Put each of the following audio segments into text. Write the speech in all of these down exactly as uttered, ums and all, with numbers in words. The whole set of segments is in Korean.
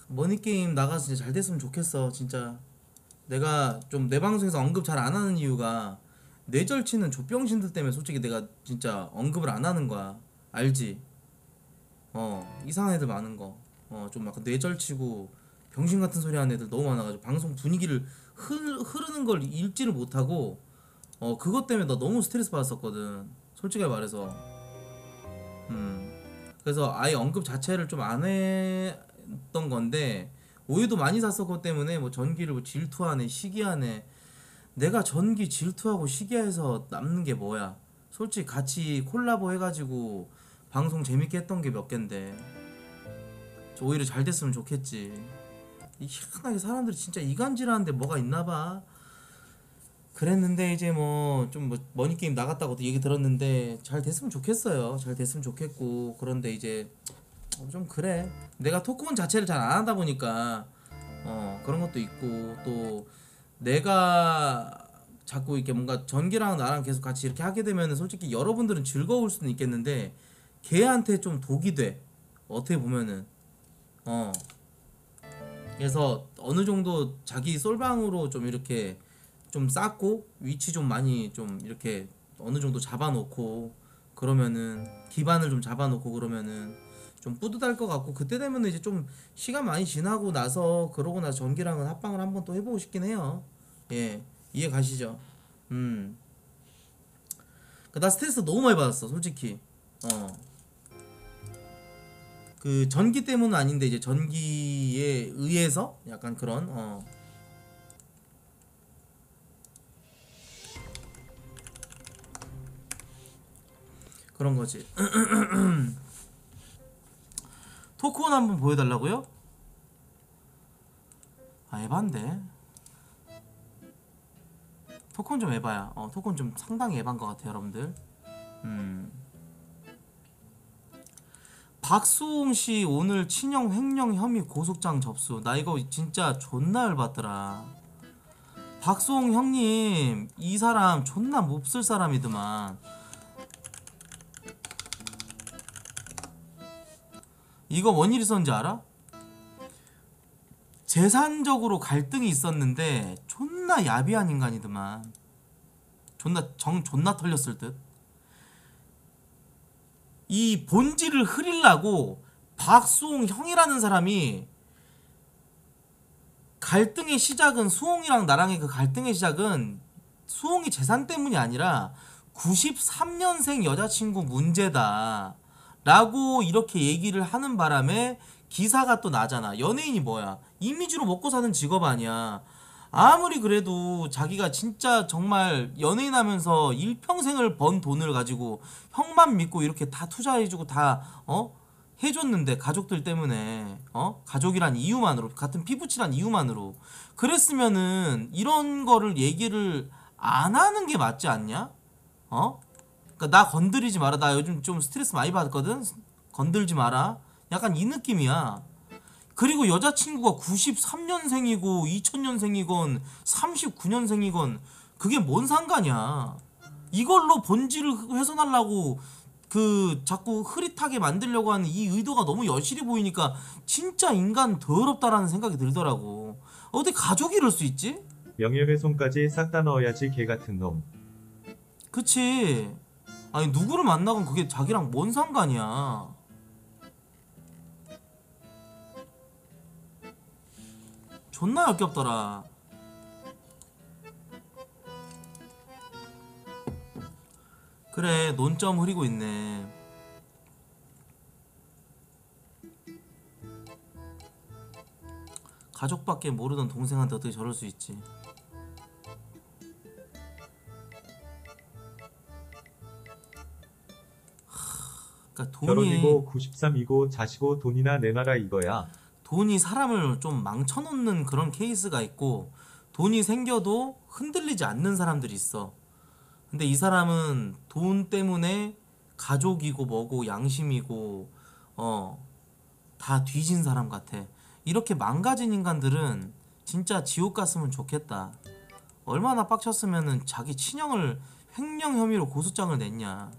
머니게임 나가서 진짜 잘 됐으면 좋겠어 진짜. 내가 좀 내 방송에서 언급 잘 안 하는 이유가 뇌절치는 족병신들 때문에 솔직히 내가 진짜 언급을 안 하는 거야. 알지? 어 이상한 애들 많은 거. 어 좀 약간 뇌절치고 병신 같은 소리 하는 애들 너무 많아가지고 방송 분위기를 흐, 흐르는 걸 읽지를 못하고 어 그것 때문에 나 너무 스트레스 받았었거든 솔직하게 말해서. 음 그래서 아예 언급 자체를 좀 안 했던 건데 오해도 많이 샀었기 때문에 뭐 전기를 뭐 질투하네 시기하네. 내가 전기 질투하고 시기해서 남는 게 뭐야. 솔직히 같이 콜라보 해가지고 방송 재밌게 했던 게 몇 갠데. 저 오히려 잘 됐으면 좋겠지. 이 희한하게 사람들이 진짜 이간질하는데 뭐가 있나봐. 그랬는데 이제 뭐 좀 뭐 머니게임 나갔다고 얘기 들었는데 잘 됐으면 좋겠어요. 잘 됐으면 좋겠고. 그런데 이제 어, 좀 그래. 내가 토크온 자체를 잘 안 하다 보니까 어 그런 것도 있고 또 내가 자꾸 이렇게 뭔가 전기랑 나랑 계속 같이 이렇게 하게 되면 솔직히 여러분들은 즐거울 수는 있겠는데 걔한테 좀 독이 돼. 어떻게 보면은 어 그래서 어느 정도 자기 솔방으로 좀 이렇게 좀 쌓고 위치 좀 많이 좀 이렇게 어느 정도 잡아놓고 그러면은 기반을 좀 잡아놓고 그러면은 좀 뿌듯할 것 같고 그때 되면은 이제 좀 시간 많이 지나고 나서 그러고 나서 전기랑은 합방을 한번 또 해보고 싶긴 해요. 예, 이해 가시죠? 음, 나 스트레스 너무 많이 받았어, 솔직히. 어, 그 전기 때문은 아닌데 이제 전기에 의해서 약간 그런 어 그런 거지. 토크온 한번 보여달라고요? 아 에반데. 토크온 좀 에바야. 어 토크온 좀 상당히 에반 것 같아 여러분들. 음. 박수홍 씨 오늘 친형 횡령 혐의 고소장 접수. 나 이거 진짜 존나 열받더라. 박수홍 형님 이 사람 존나 몹쓸 사람이더만. 이거 뭔 일 있었는지 알아? 재산적으로 갈등이 있었는데 존나 야비한 인간이더만. 존나 정 존나 털렸을 듯. 이 본질을 흐리려고 박수홍 형이라는 사람이 갈등의 시작은 수홍이랑 나랑의 그 갈등의 시작은 수홍이 재산 때문이 아니라 구십삼 년생 여자친구 문제다 라고 이렇게 얘기를 하는 바람에 기사가 또 나잖아. 연예인이 뭐야? 이미지로 먹고 사는 직업 아니야. 아무리 그래도 자기가 진짜 정말 연예인 하면서 일평생을 번 돈을 가지고 형만 믿고 이렇게 다 투자해주고 다 어? 해줬는데 가족들 때문에 어? 가족이란 이유만으로 같은 피부치란 이유만으로 그랬으면은 이런 거를 얘기를 안 하는 게 맞지 않냐? 어? 그러니까 나 건드리지 마라. 나 요즘 좀 스트레스 많이 받거든. 건들지 마라. 약간 이 느낌이야. 그리고 여자친구가 구십삼 년생이고 이천 년생이건 삼십구 년생이건 그게 뭔 상관이야. 이걸로 본질을 훼손하려고 그 자꾸 흐릿하게 만들려고 하는 이 의도가 너무 여실히 보이니까 진짜 인간 더럽다라는 생각이 들더라고. 어떻게 가족이 이럴 수 있지? 명예훼손까지 싹 다 넣어야지 개같은 놈. 그치. 아니 누구를 만나건 그게 자기랑 뭔 상관이야. 존나 역겹더라. 그래 논점 흐리고 있네. 가족밖에 모르던 동생한테 어떻게 저럴 수 있지. 그러니까 돈이 결혼이고 구십삼이고 자시고 돈이나 내놔라 이거야. 돈이 사람을 좀 망쳐놓는 그런 케이스가 있고 돈이 생겨도 흔들리지 않는 사람들이 있어. 근데 이 사람은 돈 때문에 가족이고 뭐고 양심이고 어 다 뒤진 사람 같아. 이렇게 망가진 인간들은 진짜 지옥 갔으면 좋겠다. 얼마나 빡쳤으면은 자기 친형을 횡령 혐의로 고소장을 냈냐.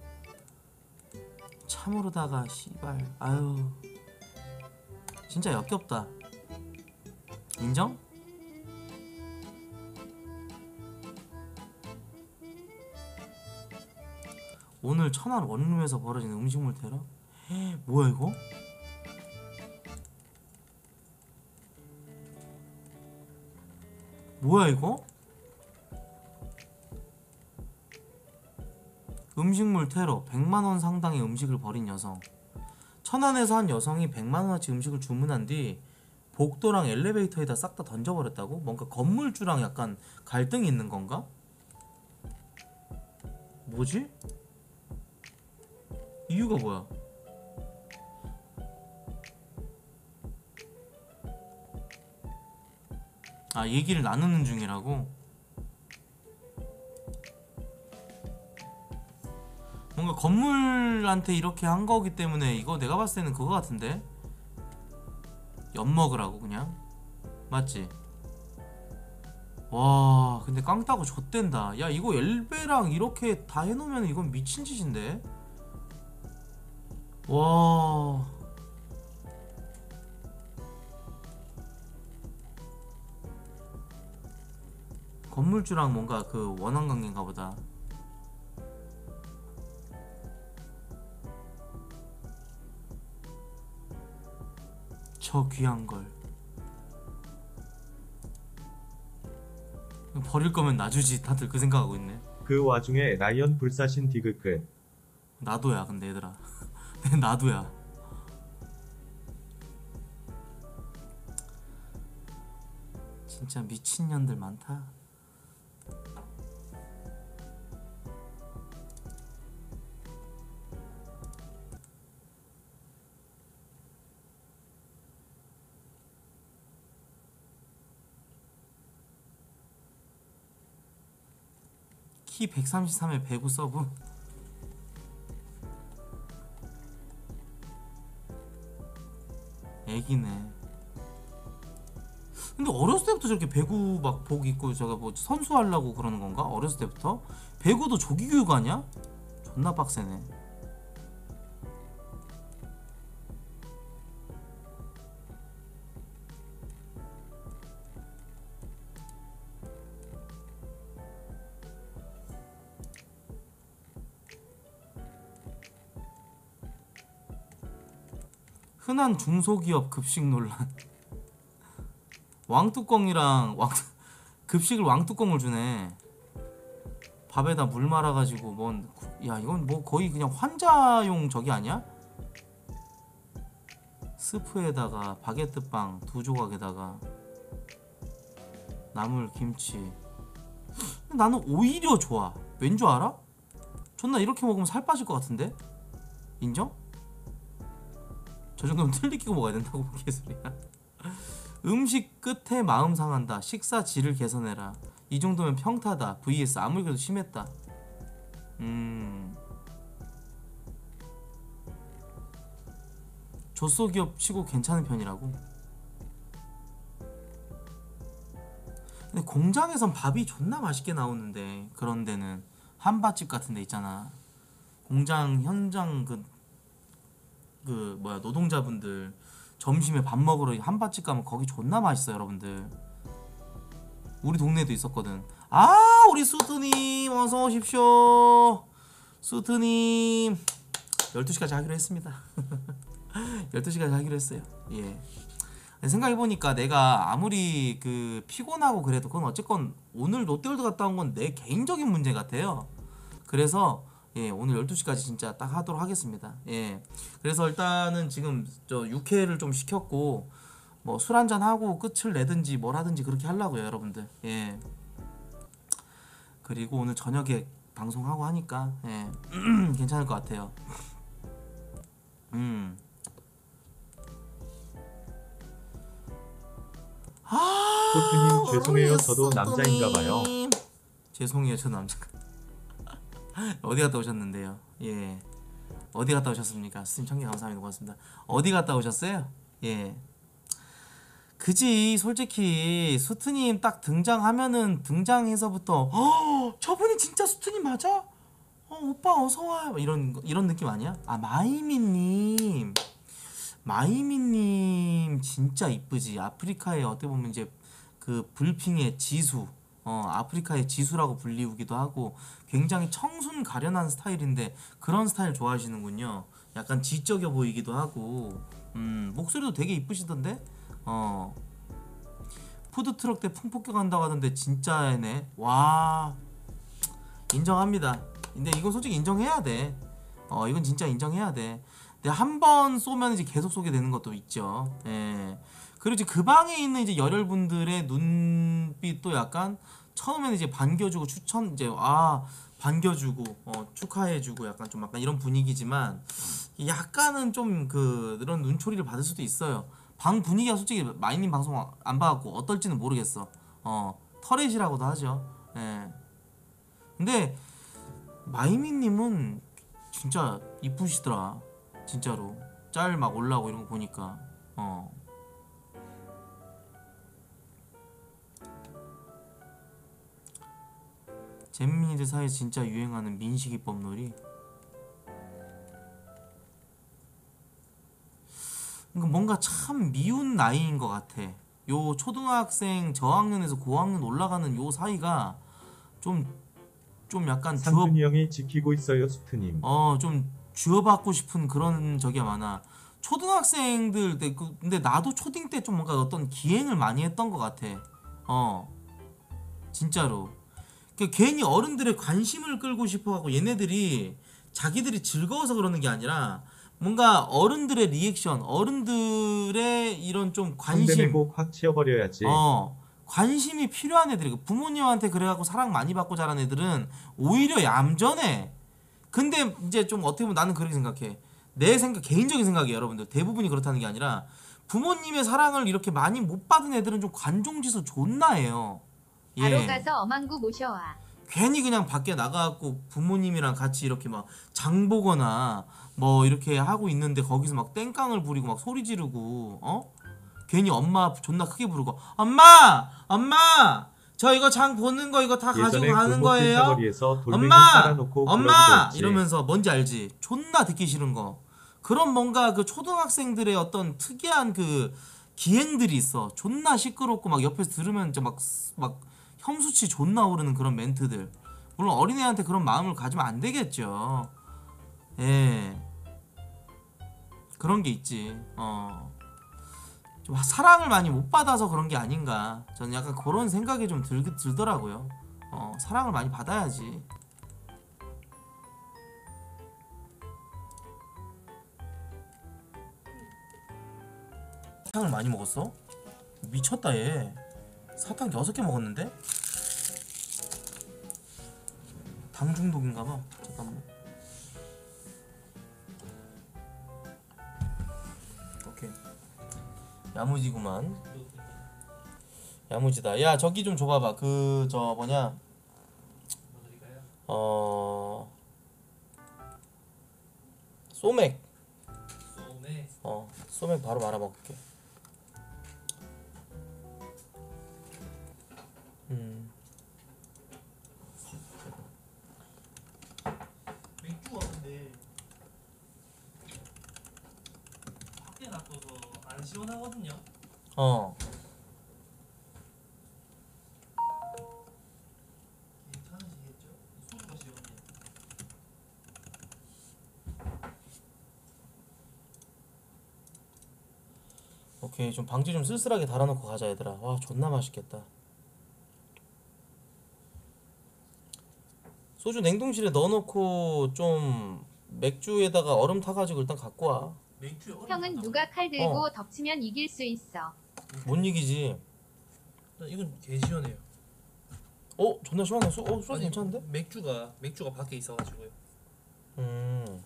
참으로다가 씨발 아유 진짜 역겹다. 인정? 오늘 천안 원룸에서 벌어진 음식물 테러? 헤, 뭐야 이거? 뭐야 이거? 음식물 테러 백만원 상당의 음식을 버린 여성. 천안에서 한 여성이 백만원어치 음식을 주문한 뒤 복도랑 엘리베이터에다 싹 다 던져버렸다고? 뭔가 건물주랑 약간 갈등이 있는 건가? 뭐지? 이유가 뭐야? 아, 얘기를 나누는 중이라고? 뭔가 건물한테 이렇게 한 거기 때문에 이거 내가 봤을 때는 그거 같은데? 엿먹으라고 그냥? 맞지? 와, 근데 깡따고 좆된다. 야, 이거 엘베랑 이렇게 다 해놓으면 이건 미친 짓인데? 와. 건물주랑 뭔가 그 원한 관계인가 보다. 저 귀한 걸 버릴 거면 놔주지. 다들 그 생각하고 있네. 그 와중에 라이언 불사신 디귿끝. 나도야. 근데 얘들아 나도야. 진짜 미친년들 많다. 키 백삼십삼에 배구 서브. 애기네. 근데 어렸을 때부터 저렇게 배구 막 복 입고 저거 뭐 선수 하려고 그러는 건가? 어렸을 때부터? 배구도 조기 교육 아니야? 존나 빡세네. 흔한 중소기업 급식 논란. 왕뚜껑이랑 왕 급식을 왕뚜껑을 주네. 밥에다 물 말아가지고 뭔, 야 이건 뭐 거의 그냥 환자용 저기 아니야? 스프에다가 바게트빵 두 조각에다가 나물 김치. 근데 나는 오히려 좋아. 왠 줄 알아? 존나 이렇게 먹으면 살 빠질 것 같은데? 인정? 저 정도면 틀리 끼고 먹어야 된다고. 개소리야. 음식 끝에 마음 상한다. 식사 질을 개선해라. 이 정도면 평타다. vs 아무리 그래도 심했다. 음. 조소기업 치고 괜찮은 편이라고? 근데 공장에선 밥이 존나 맛있게 나오는데, 그런 데는 한밭집 같은 데 있잖아. 공장 현장 그, 그 뭐야 노동자분들 점심에 밥 먹으러 한밭집 가면 거기 존나 맛있어 여러분들. 우리 동네에도 있었거든. 아, 우리 수트님 어서 오십시오. 수트님 열두 시까지 하기로 했습니다. 열두 시까지 하기로 했어요. 예. 생각해보니까 내가 아무리 그 피곤하고 그래도 그건 어쨌건 오늘 롯데월드 갔다 온 건 내 개인적인 문제 같아요. 그래서 예, 오늘 열두 시까지 진짜 딱 하도록 하겠습니다. 예. 그래서 일단은 지금 저 육회를 좀 시켰고 뭐 술 한잔 하고 끝을 내든지 뭘 하든지 그렇게 하려고요, 여러분들. 예. 그리고 오늘 저녁에 방송하고 하니까 예. 괜찮을 것 같아요. 음. 아, 소트님 죄송해요. 모르겠어, 저도 남자인가봐요. 또님. 죄송해요, 저 남자. 어디 갔다 오셨는데요? 예. 어디 갔다 오셨습니까? 스님 청개 감사합니다. 고맙습니다. 어디 갔다 오셨어요? 예. 그지. 솔직히 수트님 딱 등장하면은 등장해서부터 어, 저분이 진짜 수트님 맞아? 어, 오빠 어서와. 이런 이런 느낌 아니야? 아, 마이미님. 마이미님 진짜 이쁘지. 아프리카에 어떻게 보면 이제 그 불핑의 지수, 어, 아프리카의 지수라고 불리우기도 하고 굉장히 청순 가련한 스타일인데 그런 스타일 좋아하시는군요. 약간 지적여 보이기도 하고, 음, 목소리도 되게 이쁘시던데? 어, 푸드트럭 때 풍폭격 한다고 하던데 진짜네. 와, 인정합니다. 근데 이건 솔직히 인정해야 돼. 어, 이건 진짜 인정해야 돼. 근데 한 번 쏘면 이제 계속 쏘게 되는 것도 있죠. 예. 그리고 이제 그 방에 있는 이제 열혈분들의 눈빛도 약간 처음에는 이제 반겨주고 추천 이제 아 반겨주고 어, 축하해주고 약간 좀 약간 이런 분위기지만 약간은 좀 그 그런 눈초리를 받을 수도 있어요. 방 분위기가 솔직히 마이님 방송 안 봐갖고 어떨지는 모르겠어. 어 터렛이라고도 하죠. 예. 근데 마이미님은 진짜 이쁘시더라. 진짜로 짤 막 올라오고 이런 거 보니까 어 잼민이들 사이에 진짜 유행하는 민식이법 놀이. 그러니까 뭔가 참 미운 나이인 것 같아. 요 초등학생 저학년에서 고학년 올라가는 요 사이가 좀 좀 약간 주업 상준이 형이 지키고 있어요 수트님. 어 좀 쥐어받고 싶은 그런 적이 많아. 초등학생들 때 그- 근데 나도 초딩 때 좀 뭔가 어떤 기행을 많이 했던 것 같아. 어 진짜로. 그 괜히 어른들의 관심을 끌고 싶어하고 얘네들이 자기들이 즐거워서 그러는 게 아니라 뭔가 어른들의 리액션, 어른들의 이런 좀 성대 관심, 내고 확 치워버려야지. 어 관심이 필요한 애들이고 부모님한테 그래갖고 사랑 많이 받고 자란 애들은 오히려 얌전해. 근데 이제 좀 어떻게 보면 나는 그렇게 생각해. 내 생각, 개인적인 생각이에요, 여러분들. 대부분이 그렇다는 게 아니라 부모님의 사랑을 이렇게 많이 못 받은 애들은 좀 관종지수 존나 해요. 바로 예. 가서 엄한구 모셔와. 괜히 그냥 밖에 나가갖고 부모님이랑 같이 이렇게 막 장 보거나 뭐 이렇게 하고 있는데 거기서 막 땡깡을 부리고 막 소리 지르고 어? 괜히 엄마 존나 크게 부르고 엄마! 엄마! 저 이거 장 보는 거 이거 다 가지고 예전에 가는 골목 거예요? 길사거리에서 돌멩이 엄마! 깔아놓고 엄마! 그러기도 했지. 이러면서 뭔지 알지? 존나 듣기 싫은 거. 그런 뭔가 그 초등학생들의 어떤 특이한 그 기행들이 있어. 존나 시끄럽고 막 옆에서 들으면 이제 막, 막 혐수치 존나 오르는 그런 멘트들. 물론 어린애한테 그런 마음을 가지면 안 되겠죠. 예. 그런 게 있지. 어. 좀 사랑을 많이 못 받아서 그런 게 아닌가. 저는 약간 그런 생각이 좀 들, 들더라고요. 어, 사랑을 많이 받아야지. 사탕을 많이 먹었어? 미쳤다 얘. 사탕 여섯 개 먹었는데? 당 중독인가봐. 잠깐만. 오케이. 야무지구만. 야무지다. 야 저기 좀 줘봐봐. 그 저 뭐냐? 어 소맥. 소맥. 어 소맥 바로 말아 먹을게. 음. 맥주가 근데 밖에 놔둬서 안 시원하거든요. 어. 괜찮으시겠죠? 소주가 시원해요. 오케이 좀 방지 좀 쓸쓸하게 달아놓고 가자 얘들아. 와 존나 맛있겠다. 소주 냉동실에 넣어놓고 좀 맥주에다가 얼음 타가지고 일단 갖고 와. 맥주에 얼음 형은 넣었다고? 누가 칼 들고 어. 덮치면 이길 수 있어. 못 이기지. 이건 개 시원해요. 어 존나 시원해. 소, 어, 소주 아니, 괜찮은데? 맥주가 맥주가 밖에 있어가지고요. 음.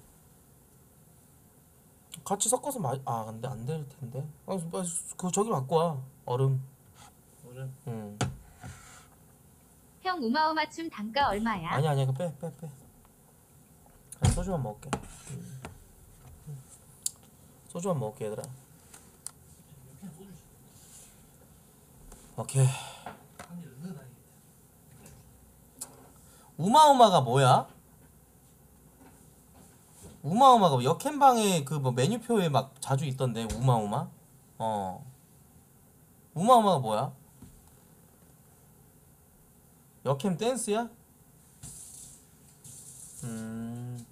같이 섞어서 마. 아 근데 안 될 텐데. 아, 그 저기 갖고 와. 얼음. 오늘 음. 형 우마우마춤 단가 얼마야? 아니 아니야. 그거 빼 빼 빼. 그냥 소주만 먹을게. 음. 음. 소주만 먹을게 얘들아. 그냥 소주 오케이. 한 입 넣어 다니겠다. 우마우마가 뭐야? 우마우마가 역캠방에 그 뭐 메뉴표에 막 자주 있던데 우마우마? 어. 우마우마가 뭐야? 역캠 댄스야? 음.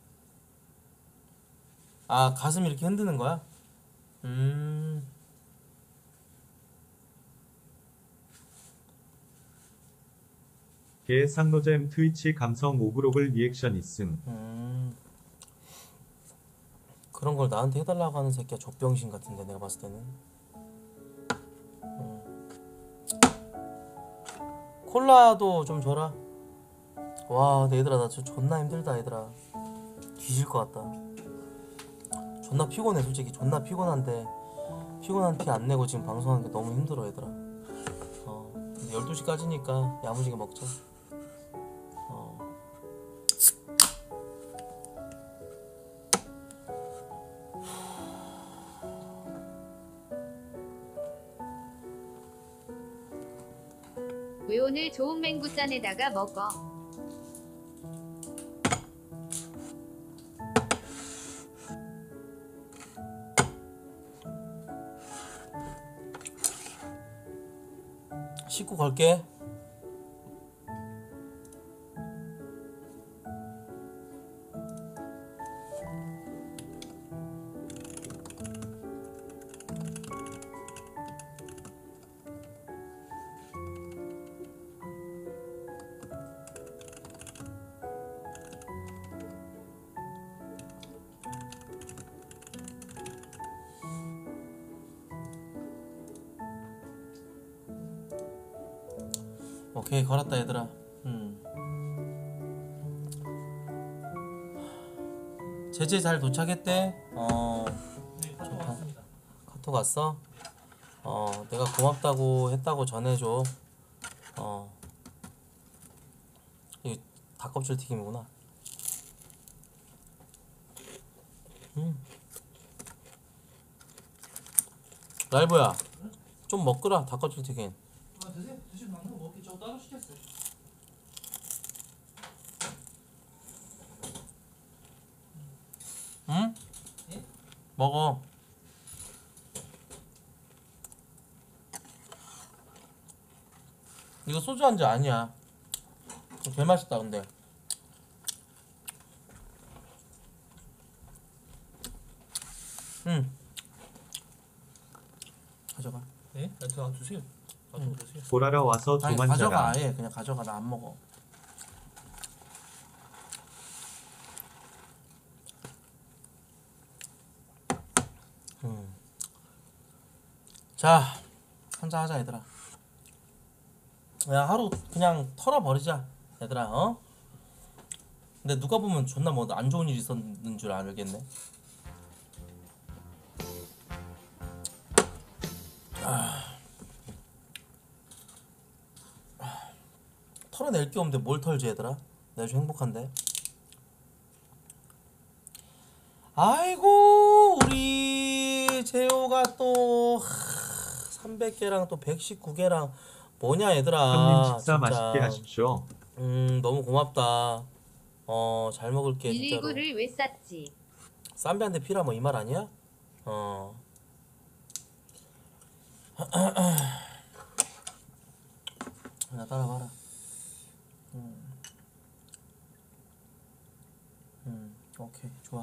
아 가슴 이렇게 흔드는 거야? 음. 개 상노잼 트위치 감성 오브록을 리액션 있음. 음. 그런 걸 나한테 해달라고 하는 새끼야 족병신 같은데 내가 봤을 때는. 음. 콜라도 좀 줘라. 와, 내 얘들아 나 진짜 존나 힘들다 얘들아. 뒤질 것 같다. 존나 피곤해 솔직히. 존나 피곤한데 피곤한 티 안 내고 지금 방송하는 게 너무 힘들어 얘들아. 어. 근데 열두 시까지니까 야무지게 먹자. 어. 왜 오늘 좋은 맹구짠에다가 먹어? 씻고 갈게. 오케이 걸었다 얘들아. 음. 제재 잘 도착했대. 어 네, 카톡 왔습니다. 카톡 왔어. 어 내가 고맙다고 했다고 전해줘. 어 이 닭껍질 튀김이구나. 음. 라이브야 좀 먹거라 닭껍질 튀김. 아 드세요. 드시면 남는 거 먹기 저 따로 시켰어요. 응? 예? 먹어. 이거 소주 한 잔 아니야. 개 맛있다 근데. 응. 가져가. 네? 아, 저 드세요. 아, 저 드세요. 보라러 와서 아니 도만 가져가 자라. 아예 그냥 가져가. 나 안 먹어. 음. 자 한잔 하자 얘들아. 야 하루 그냥 털어버리자 얘들아. 어? 근데 누가 보면 존나 뭐 안 좋은 일 있었는 줄 알겠네. 아. 털어낼 게 없는데 뭘 털지 얘들아? 내가 좀 행복한데. 아이고 우리 재호가 또 삼백 개랑 또 백십구 개랑 뭐냐 얘들아. 형님 식사 진짜. 맛있게 하십시오. 음 너무 고맙다. 어 잘 먹을게 진짜로. 일일구를 왜 쌌지? 쌈배한테 피라 뭐 이 말 아니야? 어. 나 따라봐라. 음. 음 오케이 좋아.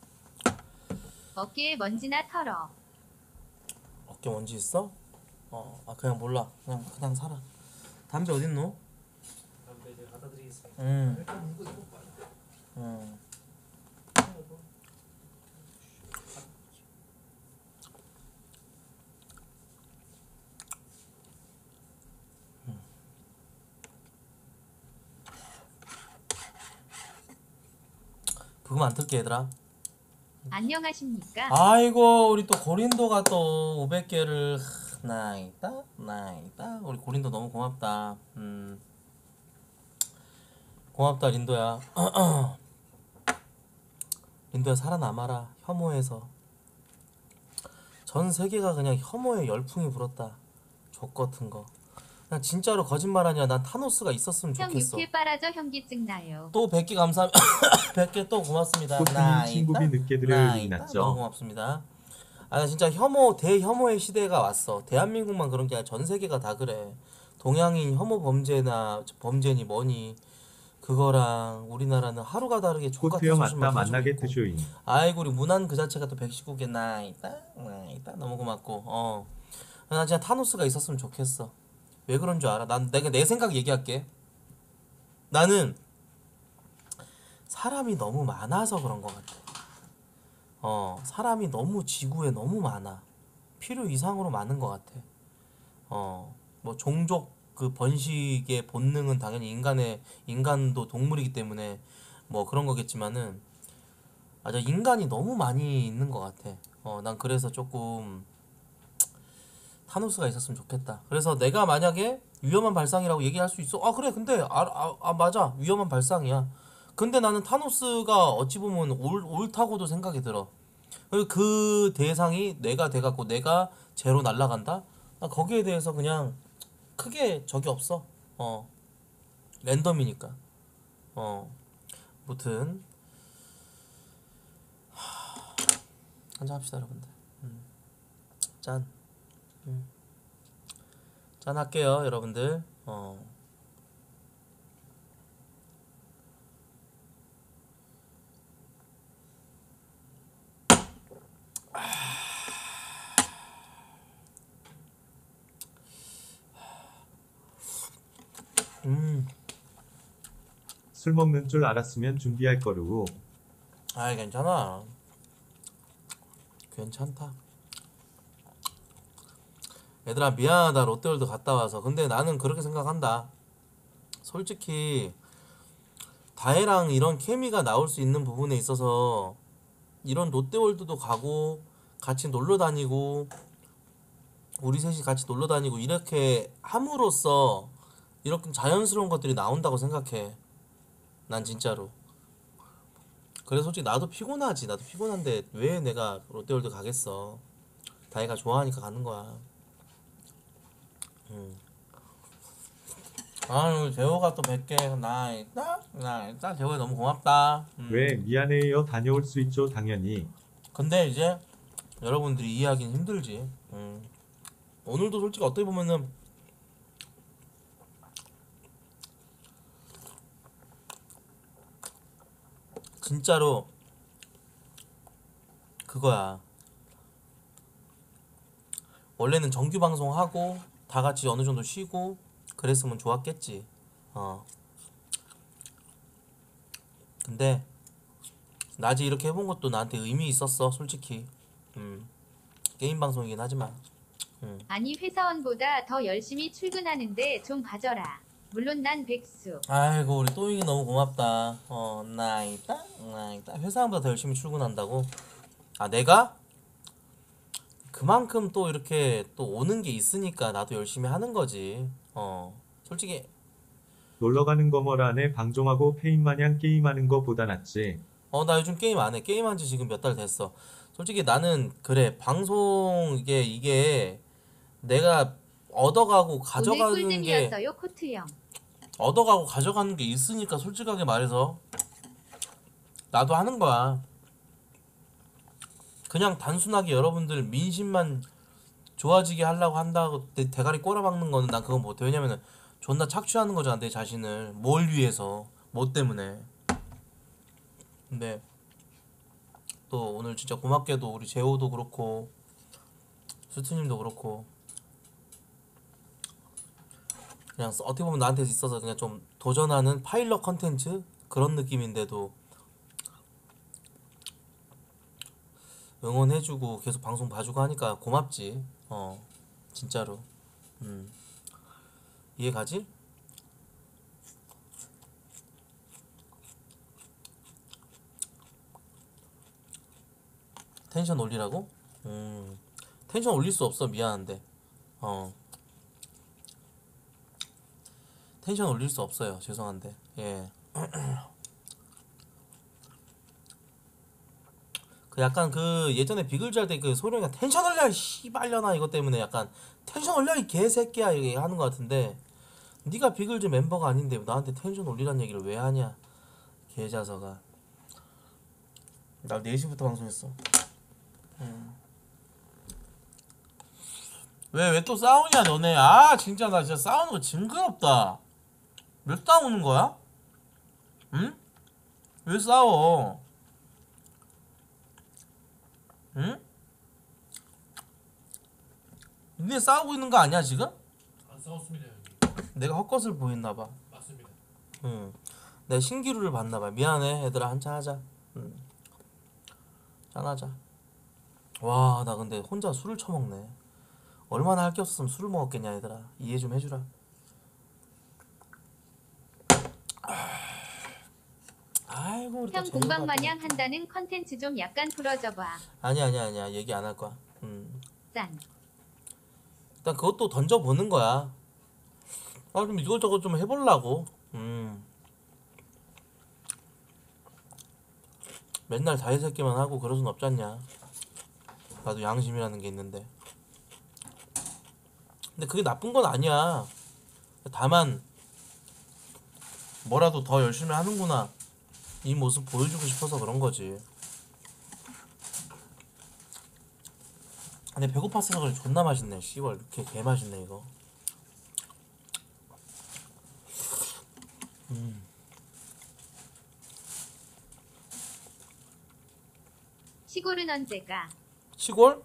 어깨에 먼지나 털어. 어깨 먼지 있어? 어, 아 그냥 몰라. 그냥 그냥 살아. 담배 어딨노? 담배 제가 갖다 드리겠습니다. 음, 일단 문구 이거 봐요. 음. 그거 안 틀게 얘들아. 안녕하십니까? 아이고 우리 또 고린도가 또 오백 개를 나있다 나있다. 우리 고린도 너무 고맙다. 음 고맙다 린도야. 린도야 살아남아라. 혐오해서 전 세계가 그냥 혐오의 열풍이 불었다. 족 같은 거. 난 진짜로 거짓말 아니라 난 타노스가 있었으면 형 좋겠어. 육회 빨아줘 현기증 나요. 또 백 개 감사합니다. 백 개 또 고맙습니다. 꽃피님 친구비 늦게 들어요 나있다. 일났죠. 너무 고맙습니다. 아 나 진짜 혐오 대혐오의 시대가 왔어. 대한민국만 그런 게 아니라 전 세계가 다 그래. 동양인 혐오 범죄나 범죄니 뭐니 그거랑 우리나라는 하루가 다르게 족같은 코트형 소식만 아따 가지고 만나게 있고. 드쇼잉. 아이고 우리 문안 그 자체가 또 백십구 개 나있다 나있다 너무 고맙고 어. 나 진짜 타노스가 있었으면 좋겠어. 왜 그런 줄 알아? 난 내가 내 생각 얘기할게. 나는 사람이 너무 많아서 그런 것 같아. 어 사람이 너무 지구에 너무 많아. 필요 이상으로 많은 것 같아. 어 뭐 종족 그 번식의 본능은 당연히 인간의 인간도 동물이기 때문에 뭐 그런 거겠지만은 아, 저 인간이 너무 많이 있는 것 같아. 어, 난 그래서 조금 타노스가 있었으면 좋겠다. 그래서 내가 만약에 위험한 발상이라고 얘기할 수 있어. 아 그래, 근데 아, 아, 아 맞아, 위험한 발상이야. 근데 나는 타노스가 어찌 보면 옳, 옳다고도 생각이 들어. 그리고 그 대상이 내가 돼갖고 내가 제로 날라간다? 나 거기에 대해서 그냥 크게 적이 없어. 어, 랜덤이니까. 어, 무튼 한잔 합시다 여러분들. 음. 짠. 음. 짠 할게요 여러분들. 어. 음. 술 먹는 줄 알았으면 준비할 거르고. 아이 괜찮아. 괜찮다. 얘들아 미안하다 롯데월드 갔다 와서. 근데 나는 그렇게 생각한다. 솔직히 다혜랑 이런 케미가 나올 수 있는 부분에 있어서 이런 롯데월드도 가고 같이 놀러 다니고 우리 셋이 같이 놀러 다니고 이렇게 함으로써 이렇게 자연스러운 것들이 나온다고 생각해. 난 진짜로. 그래서 솔직히 나도 피곤하지. 나도 피곤한데 왜 내가 롯데월드 가겠어. 다혜가 좋아하니까 가는 거야. 음. 아유 재호가 또 백 개 나 있다 나 있다. 재호야 너무 고맙다. 음. 왜 미안해요. 다녀올 수 있죠 당연히. 근데 이제 여러분들이 이해하기는 힘들지. 음. 오늘도 솔직히 어떻게 보면은 진짜로 그거야. 원래는 정규 방송하고 다 같이 어느 정도 쉬고 그랬으면 좋았겠지. 어. 근데 낮에 이렇게 해본 것도 나한테 의미 있었어 솔직히. 음. 게임 방송이긴 하지만. 음. 아니 회사원보다 더 열심히 출근하는데 좀 봐줘라. 물론 난 백수. 아이고 우리 또잉이 너무 고맙다. 어 나있다 나있다. 회사원보다 더 열심히 출근한다고? 아 내가? 그만큼 또 이렇게 또 오는 게 있으니까 나도 열심히 하는 거지. 어 솔직히 놀러 가는 거 뭐라네. 방종하고 페인 마냥 게임하는 거 보다 낫지. 어 나 요즘 게임 안 해. 게임한 지 지금 몇 달 됐어. 솔직히 나는 그래 방송 이게 이게 내가 얻어가고 오늘 가져가는 게 꿀잼이었어요 코트형. 얻어가고 가져가는 게 있으니까 솔직하게 말해서 나도 하는 거야. 그냥 단순하게 여러분들 민심만 좋아지게 하려고 한다고 대, 대가리 꼬라박는 거는 난 그건 못해. 왜냐면은 존나 착취하는 거잖아 내 자신을. 뭘 위해서 뭐 때문에. 근데 또 오늘 진짜 고맙게도 우리 재호도 그렇고 수트님도 그렇고 그냥 어떻게 보면 나한테 있어서 그냥 좀 도전하는 파일럿 컨텐츠 그런 느낌인데도 응원해주고 계속 방송 봐주고 하니까 고맙지. 어 진짜로. 음 이해가지? 텐션 올리라고? 음 텐션 올릴 수 없어. 미안한데. 어 텐션 올릴 수 없어요. 죄송한데. 예. 그 약간 그 예전에 비글즈 할 때 그 소령이가 텐션 올려 이 씨발려나 이것 때문에 약간 텐션 올려 이 개새끼야 이렇게 하는 것 같은데 네가 비글즈 멤버가 아닌데 나한테 텐션 올리란 얘기를 왜 하냐 개자서가. 나 네 시부터 방송했어. 음. 왜 왜 또 싸우냐 너네. 아 진짜 나 진짜 싸우는 거 징그럽다. 왜 싸우는 거야? 응? 왜 싸워? 응? 니네 싸우고 있는 거 아니야 지금? 안 싸웠습니다 여기. 내가 헛것을 보였나봐. 맞습니다. 응. 내가 신기루를 봤나봐. 미안해 얘들아 한잔 하자. 응. 짠하자. 와 나 근데 혼자 술을 처먹네. 얼마나 할 게 없었으면 술을 먹었겠냐 얘들아. 이해 좀 해주라. 아이고 우리 또 형 재밌다, 공방 또. 마냥 한다는 컨텐츠 좀 약간 풀어줘봐. 아니야 아니야 아니야 얘기 안 할 거야. 음. 짠. 일단 그것도 던져보는 거야. 아 좀 이것저것 좀 해보려고. 음. 맨날 다이새끼만 하고 그럴 순 없잖냐. 나도 양심이라는 게 있는데. 근데 그게 나쁜 건 아니야. 다만 뭐라도 더 열심히 하는구나 이 모습 보여주고 싶어서 그런 거지. 근데 배고팠어서 그래. 존나 맛있네. 씨발 이렇게 개 맛있네 이거. 음. 시골은 언제가? 시골?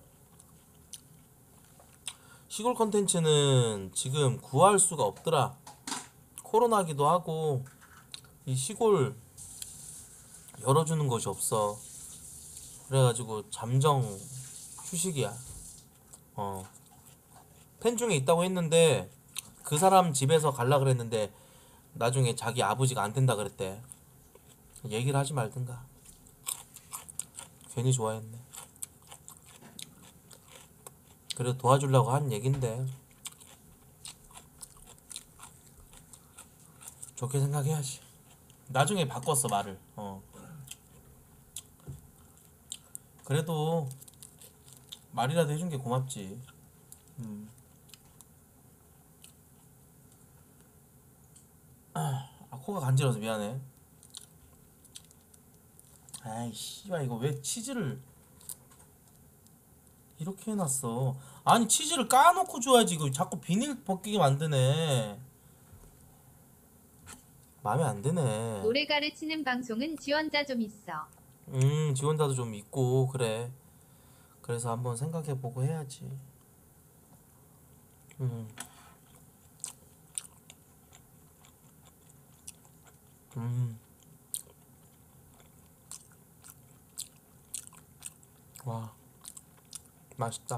시골 컨텐츠는 지금 구할 수가 없더라. 코로나기도 하고 이 시골 열어주는 곳이 없어. 그래가지고 잠정 휴식이야. 어. 팬 중에 있다고 했는데 그 사람 집에서 갈라 그랬는데 나중에 자기 아버지가 안 된다 그랬대. 얘기를 하지 말든가. 괜히 좋아했네. 그래도 도와주려고 한 얘긴데 좋게 생각해야지. 나중에 바꿨어 말을. 어. 그래도 말이라도 해준 게 고맙지. 음. 아, 코가 간지러워서 미안해. 아이 씨발 이거 왜 치즈를 이렇게 해놨어. 아니 치즈를 까놓고 줘야지. 이거 자꾸 비닐 벗기게 만드네. 마음에 안 드네. 노래 가르치는 방송은 지원자 좀 있어. 음 지원자도 좀 있고 그래. 그래서 한번 생각해보고 해야지. 음. 음. 와 맛있다.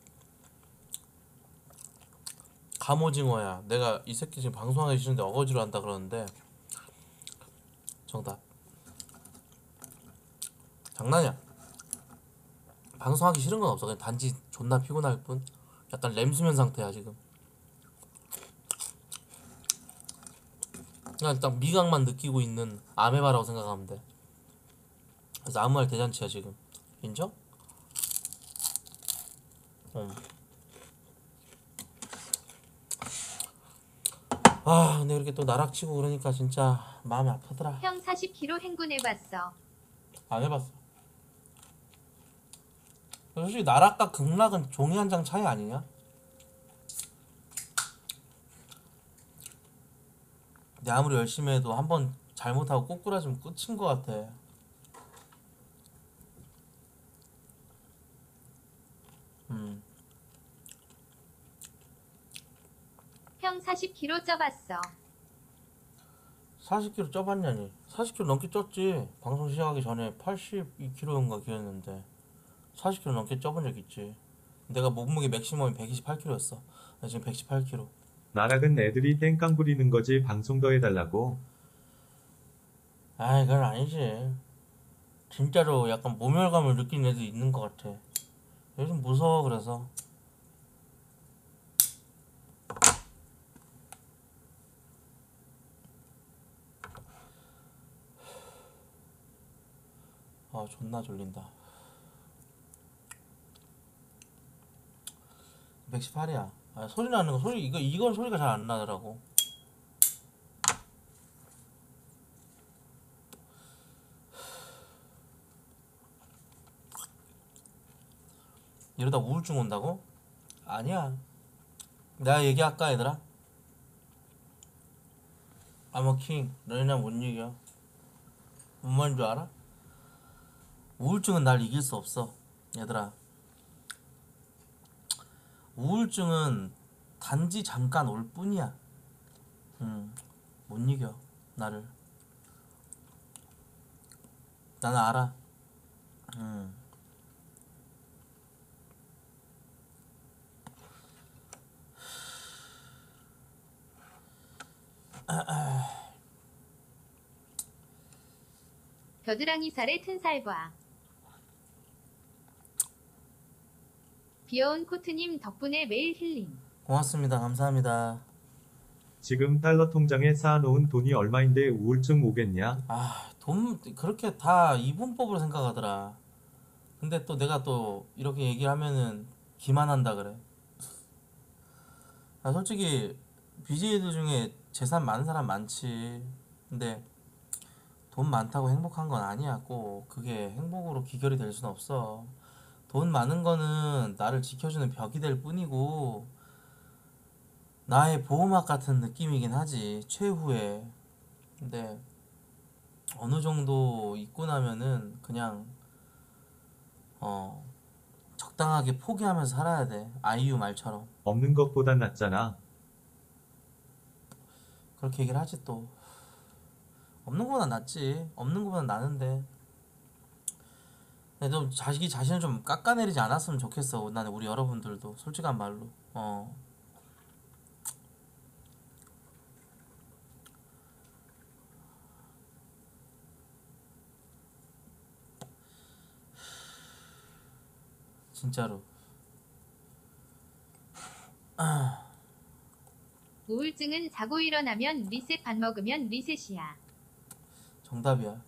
갑오징어야. 내가 이 새끼 지금 방송하기 싫은데 어거지로 한다 그러는데 정답. 장난이야. 방송하기 싫은 건 없어. 그냥 단지 존나 피곤할 뿐. 약간 램수면 상태야 지금. 그냥 딱 미각만 느끼고 있는 아메바라고 생각하면 돼. 그래서 아무 말 대잔치야 지금. 인정? 응. 아 근데 이렇게 또 나락치고 그러니까 진짜 마음이 아프더라. 형 사십 킬로그램 행군해봤어. 안 해봤어. 솔직히 나락과 극락은 종이 한 장 차이 아니냐? 근데 아무리 열심히 해도 한 번 잘못하고 꼬꾸라지면 끝인 것 같아. 음. 형 사십 킬로그램 쪄봤어. 사십 킬로그램 쪄봤냐니. 사십 킬로그램 넘게 쪘지. 방송 시작하기 전에 팔십이 킬로그램인가 기였는데 사십 킬로그램 넘게 쪄본 적 있지. 내가 몸무게 맥시멈이 백이십팔 킬로그램였어. 나 지금 백십팔 킬로그램. 나락은 애들이 땡깡 부리는 거지 방송 더 해달라고. 아이 그건 아니지. 진짜로 약간 모멸감을 느끼는 애도 있는 것 같아. 요즘 무서워. 그래서 아 존나 졸린다. 백십팔이야. 아, 소리 나는 거 소리 이거 이건 소리가 잘 안 나더라고. 이러다 우울증 온다고? 아니야. 내가 얘기할까 얘들아? I'm a king. 너희랑 못 이겨. 뭔 말인 줄 알아? 우울증은 날 이길 수 없어 얘들아. 우울증은 단지 잠깐 올 뿐이야. 음, 못 이겨 나를. 나는 알아. 음. 겨드랑이 살에 튼살과 귀여운 코트님 덕분에 매일 힐링. 고맙습니다. 감사합니다. 지금 달러 통장에 쌓아놓은 돈이 얼마인데 우울증 오겠냐? 아, 돈 그렇게 다 이분법으로 생각하더라. 근데 또 내가 또 이렇게 얘기를 하면은 기만한다 그래. 아, 솔직히 비제이들 중에 재산 많은 사람 많지. 근데 돈 많다고 행복한 건 아니야. 꼭 그게 행복으로 귀결이 될 수는 없어. 돈 많은 거는 나를 지켜주는 벽이 될 뿐이고 나의 보호막 같은 느낌이긴 하지 최후에. 근데 어느 정도 있고 나면은 그냥 어 적당하게 포기하면서 살아야 돼. 아이유 말처럼. 없는 것보단 낫잖아. 그렇게 얘기를 하지 또. 없는 거보다 낫지. 없는 거보다 나는데. 근데 좀 자식이 자신을 좀 깎아내리지 않았으면 좋겠어. 나는 우리 여러분들도 솔직한 말로. 어. 진짜로. 우울증은 자고 일어나면 리셋, 밥 먹으면 리셋이야. 정답이야.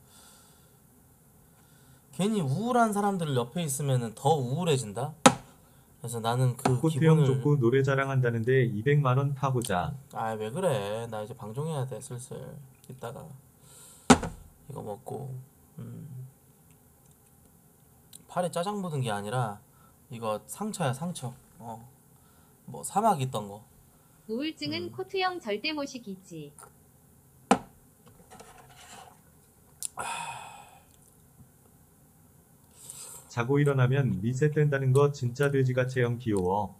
괜히 우울한 사람들 옆에 있으면 더 우울해진다. 그래서 나는 그 코트형 기분을. 좋고 노래 자랑한다는데 이백만 원 파보자. 아, 왜 그래? 나 이제 방종해야 돼 슬슬. 이따가 이거 먹고. 음. 팔에 짜장 묻은 게 아니라 이거 상처야 상처. 어. 뭐 사막 있던 거. 우울증은 음. 코트형 절대 모시기지. 자고 일어나면 리셋된다는 거 진짜 돼지같이형 귀여워.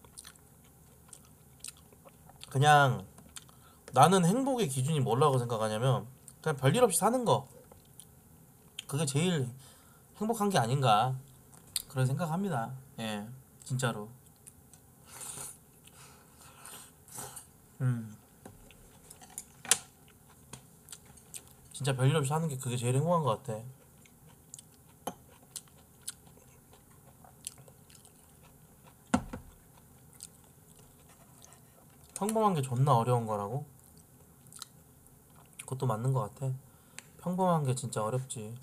그냥 나는 행복의 기준이 뭐라고 생각하냐면 그냥 별일 없이 사는 거. 그게 제일 행복한 게 아닌가 그런 생각합니다. 예, 진짜로. 음, 진짜 별일 없이 사는 게 그게 제일 행복한 것 같아. 평범한 게 존나 어려운 거라고? 그것도 맞는 것 같아. 평범한 게 진짜 어렵지.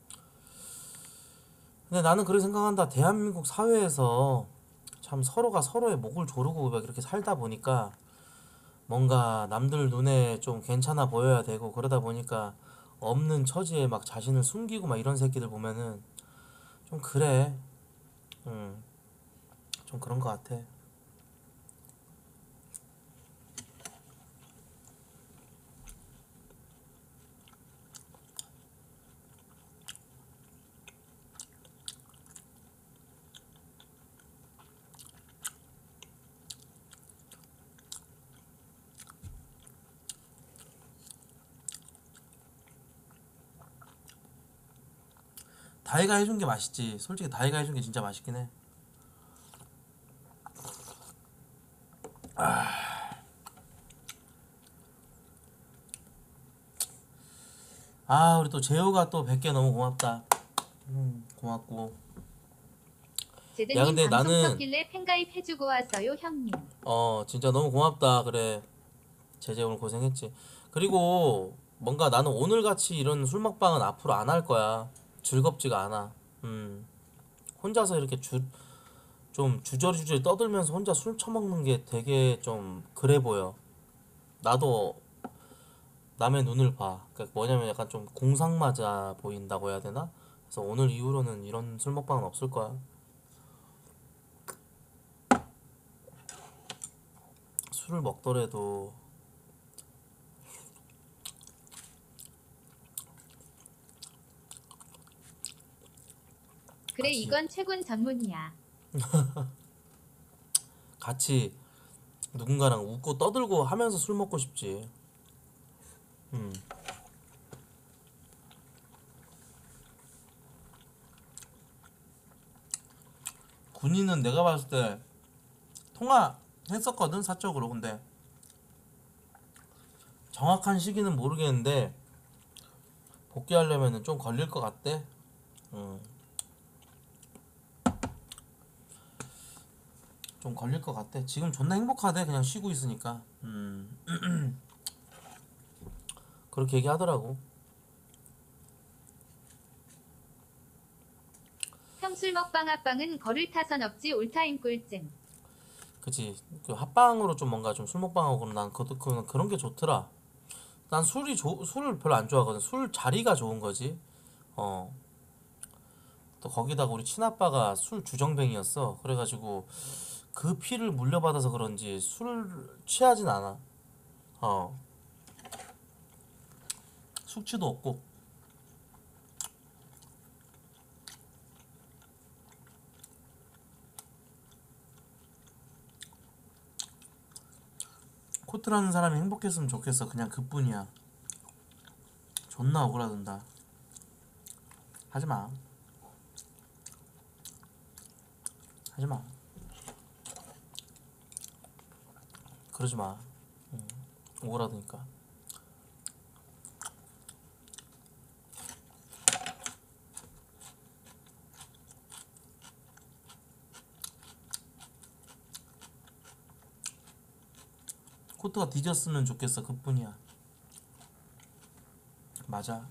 근데 나는 그렇게 생각한다. 대한민국 사회에서 참 서로가 서로의 목을 조르고 막 이렇게 살다 보니까 뭔가 남들 눈에 좀 괜찮아 보여야 되고 그러다 보니까 없는 처지에 막 자신을 숨기고 막 이런 새끼들 보면은 좀 그래. 음, 좀 그런 것 같아. 다이가 해준 게 맛있지. 솔직히 다이가 해준 게 진짜 맛있긴 해. 아, 우리 또 재호가 또 백 개 너무 고맙다. 음, 고맙고. 야, 제드님 근데 방송 나는- 켰길래 팬가입 해주고 왔어요 형님. 어, 진짜 너무 고맙다. 그래. 제재 오늘 고생했지. 그리고 뭔가 나는 오늘같이 이런 술 먹방은 앞으로 안 할 거야. 즐겁지가 않아. 음. 혼자서 이렇게 주, 좀 주저리주저리 떠들면서 혼자 술 처먹는 게 되게 좀 그래 보여. 나도 남의 눈을 봐. 그러니까 뭐냐면 약간 좀 공상 맞아 보인다고 해야 되나? 그래서 오늘 이후로는 이런 술 먹방은 없을 거야. 술을 먹더라도 그래 같이- 이건 최군 전문이야. 같이 누군가랑 웃고 떠들고 하면서 술 먹고 싶지. 음. 군인은 내가 봤을 때 통화했었거든 사적으로. 근데 정확한 시기는 모르겠는데 복귀하려면은 좀 걸릴 것 같대. 음. 좀 걸릴 것 같대. 지금 존나 행복하대. 그냥 쉬고 있으니까. 음. 그렇게 얘기하더라고. 형술 먹방 합방은 거를 타선 없지 올타임 꿀잼. 그치. 그 합방으로 좀 뭔가 좀 술 먹방하고 그런 난 그, 그, 그런 게 좋더라. 난 술이 조, 술을 별로 안 좋아하거든. 술 자리가 좋은 거지. 어. 또 거기다가 우리 친아빠가 술 주정뱅이였어. 그래가지고 그 피를 물려받아서 그런지 술을 취하진 않아. 어. 숙취도 없고. 코트라는 사람이 행복했으면 좋겠어. 그냥 그뿐이야. 존나 억울하던다. 하지마. 하지마. 그러지마. 응. 억울하다니까. 코트가 뒤졌으면 좋겠어. 그뿐이야. 맞아.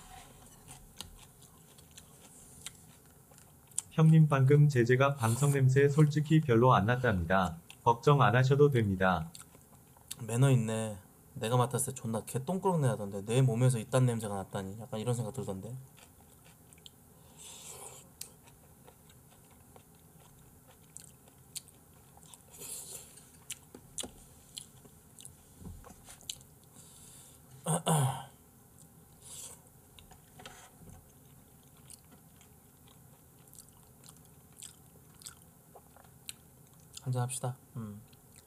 형님 방금 제재가 방석 냄새 솔직히 별로 안 났답니다. 걱정 안 하셔도 됩니다. 매너 있네. 내가 맡았을 때 존나 개 똥꾸렁내 하던데 내 몸에서 이딴 냄새가 났다니. 약간 이런 생각 들던데. 한잔 합시다. 음.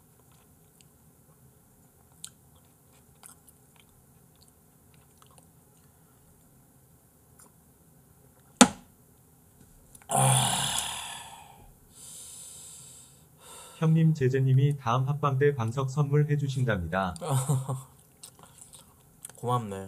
형님 제재님이 다음 합방 때 방석 선물해 주신답니다. 고맙네.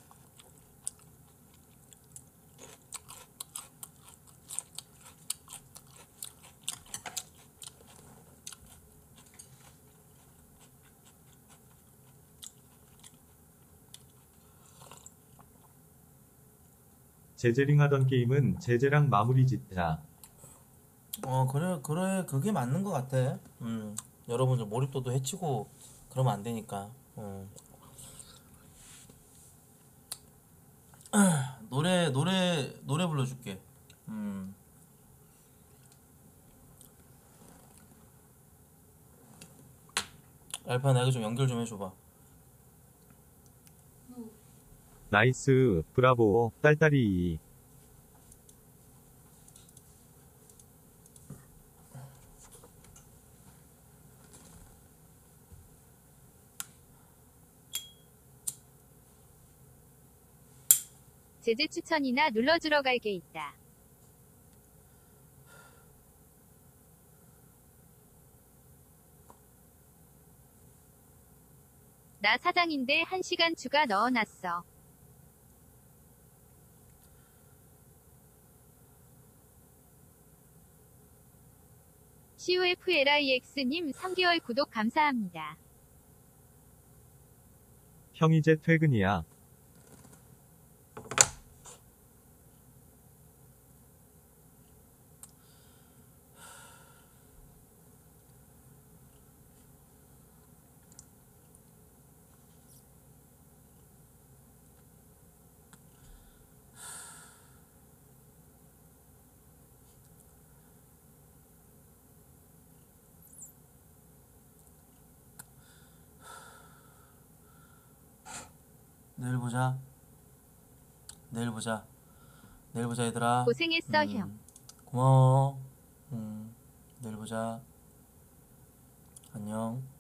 제재링 하던 게임은 제재랑 마무리 짓자. 어 그래 그래 그게 맞는 것 같아. 음 여러분들 몰입도도 해치고 그러면 안 되니까. 음. 노래 노래 노래 불러줄게. 음. 알파 나에게 좀 연결 좀 해줘봐. 나이스, 브라보, 딸딸이. 제재 추천이나 눌러주러 갈 게 있다. 나 사장인데 한 시간 추가 넣어놨어. 씨오에프엘아이엑스님 삼 개월 구독 감사합니다. 형 이제 퇴근이야. 내일 보자. 내일 보자. 내일 보자 얘들아. 고생했어 음, 형. 고마워. 음, 내일 보자. 안녕.